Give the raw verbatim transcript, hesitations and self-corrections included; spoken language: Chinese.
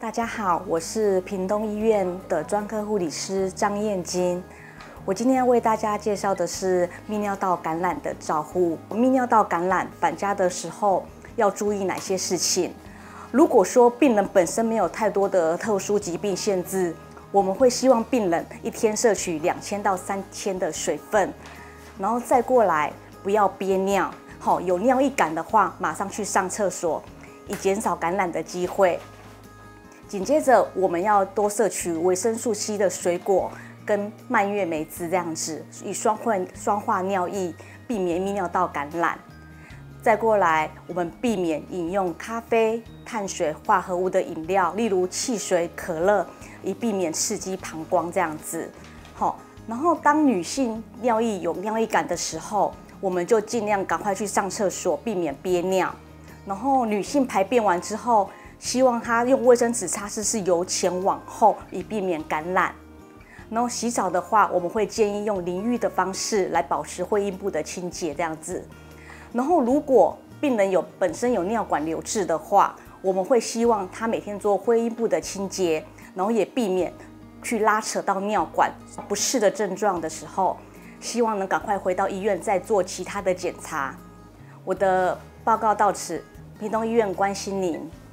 大家好，我是屏东医院的专科护理师张燕金。我今天要为大家介绍的是泌尿道感染的照护。泌尿道感染返家的时候要注意哪些事情？如果说病人本身没有太多的特殊疾病限制，我们会希望病人一天摄取两千到三千的水分，然后再过来不要憋尿。好，有尿意感的话，马上去上厕所，以减少感染的机会。紧接着，我们要多摄取维生素 C 的水果跟蔓越莓汁这样子，以双化双化尿液，避免泌尿道感染。再过来，我们避免饮用咖啡、碳水化合物的饮料，例如汽水、可乐，以避免刺激膀胱这样子。好，然后当女性尿液有尿意感的时候，我们就尽量赶快去上厕所，避免憋尿。然后女性排便完之后，希望她用卫生纸擦拭是由前往后，以避免感染。然后洗澡的话，我们会建议用淋浴的方式来保持会阴部的清洁，这样子。然后如果病人有本身有尿管瘤痣的话，我们会希望他每天做会阴部的清洁，然后也避免去拉扯到尿管不适的症状的时候，希望能赶快回到医院再做其他的检查。我的报告到此，屏东医院关心您。